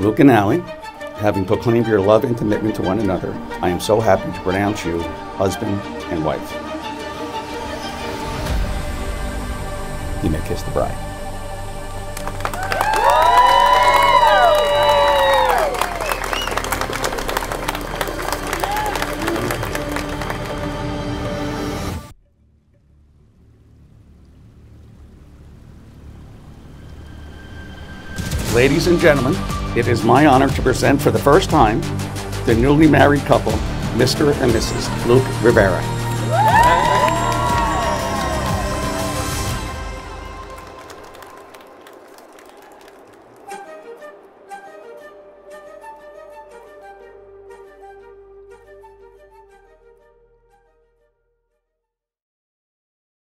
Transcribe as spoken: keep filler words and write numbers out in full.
Luke and Allie, having proclaimed your love and commitment to one another, I am so happy to pronounce you husband and wife. You may kiss the bride. Ladies and gentlemen, it is my honor to present for the first time the newly married couple, Mister and Missus Luke Rivera.